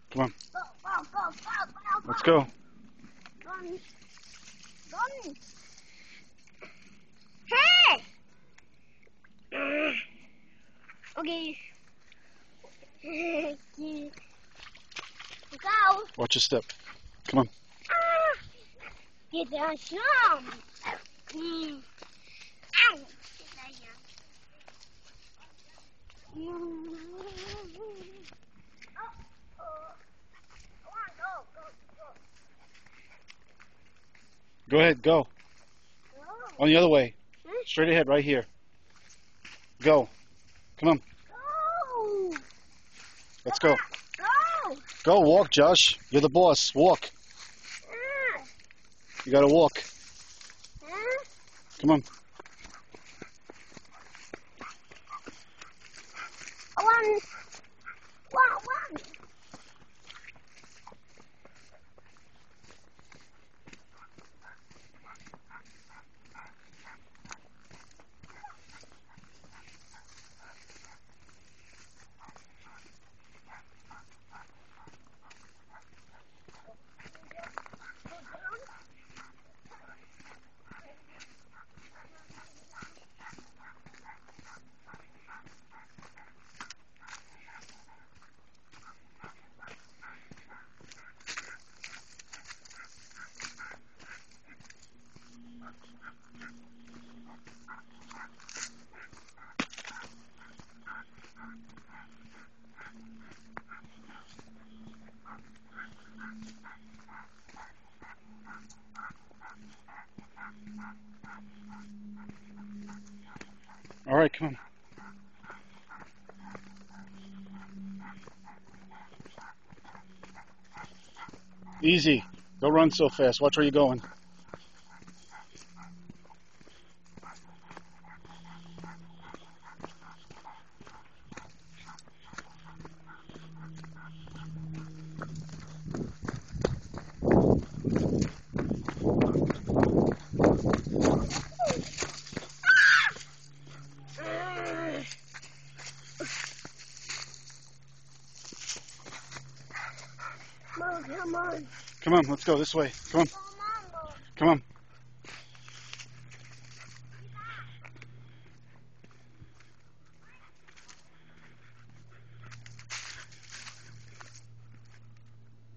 Come on. Go, go, go, go, go, go. Let's go. Run. Run. Hey! Okay. Go. Watch your step. Come on. Get down some. Ow. Get down. Go ahead. Go. On the other way. Hmm? Straight ahead, right here. Go. Come on. Go. Let's go. Go. Go. Walk, Josh. You're the boss. Walk. You gotta walk. Come on. One. One. All right, come on. Easy. Don't run so fast. Watch where you're going. Mom, come on. Come on, let's go this way. Come on. Mom. Come on.